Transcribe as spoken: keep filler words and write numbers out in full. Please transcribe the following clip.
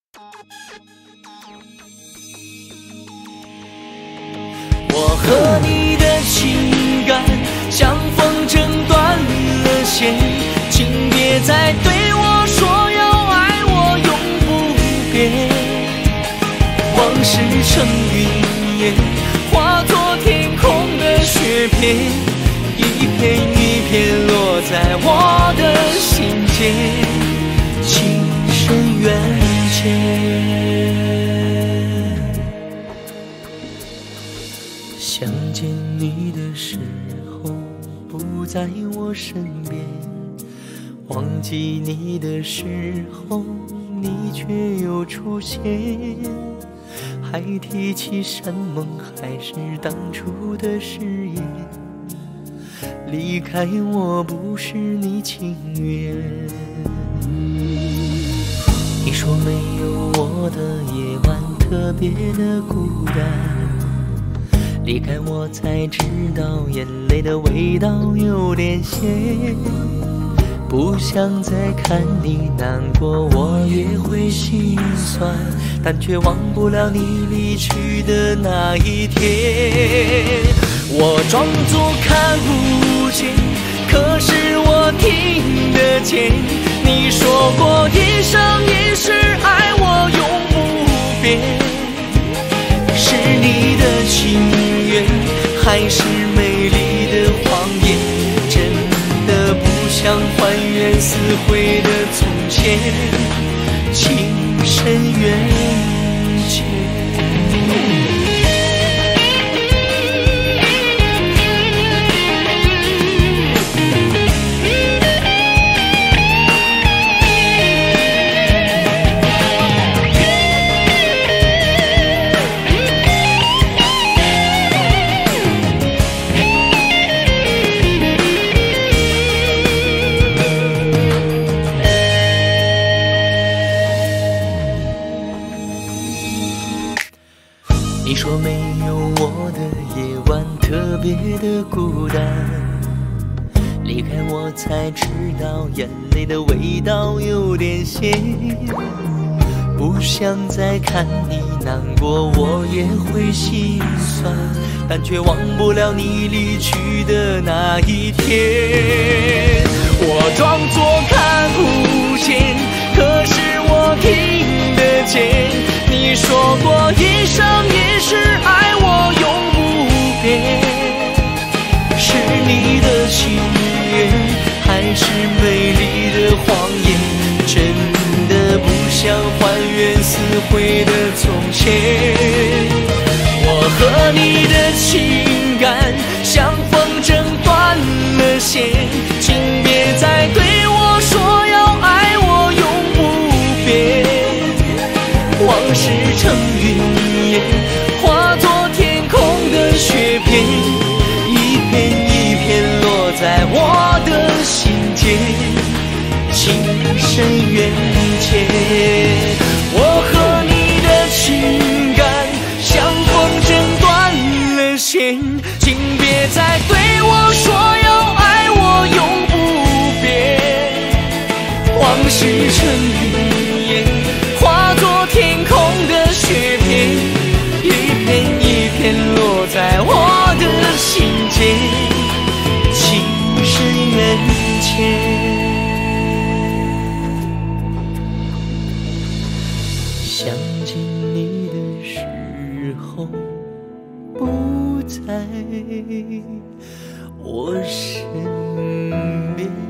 我和你的情感像风筝断了线，请别再对我说要爱我永不变。往事成云烟，化作天空的雪片，一片一片落在我的心间，情深缘浅。想见你的时候不在我身边，忘记你的时候你却又出现，还提起山盟海誓当初的誓言，离开我不是你情愿。你说没有我的夜晚特别的孤单，离开我才知道眼泪的味道有点咸，不想再看你难过我也会心酸，但却忘不了你离去的那一天。我装作看不见，可是我听得见，你说过一生一世爱我永不变，是你的情缘还是美丽的谎言，真的不想还原死灰的从前，情深缘浅。你说没有我的夜晚特别的孤单，离开我才知道眼泪的味道有点咸，不想再看你难过我也会心酸，但却忘不了你离去的那一天。我装作看不见，可是我听得见，你说过一生一世爱我永不变，是你的情缘还是美丽的谎言，真的不想还原死灰的从前。我和你的情感像风筝断了线，请别再对我说要爱我永不变，往事成云烟，化作天空的雪片，一片一片落在我的心间，情深缘浅。我和你的情感像风筝断了线，请别再对我说要爱我永不变，往事成云烟，化作天空的雪片，一片一片落在我的心间，情深缘浅。想见你的时候不在我身边。